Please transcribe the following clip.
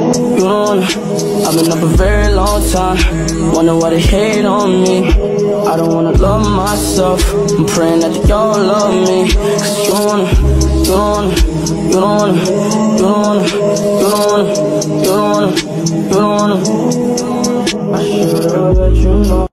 You don't wanna. I've been up a very long time, wonder why they hate on me. I don't wanna love myself, I'm praying that they all love me. Cause you don't wanna, you don't wanna, you don't wanna, you don't wanna, you don't wanna, you don't wanna, you don't wanna. I should've let you know.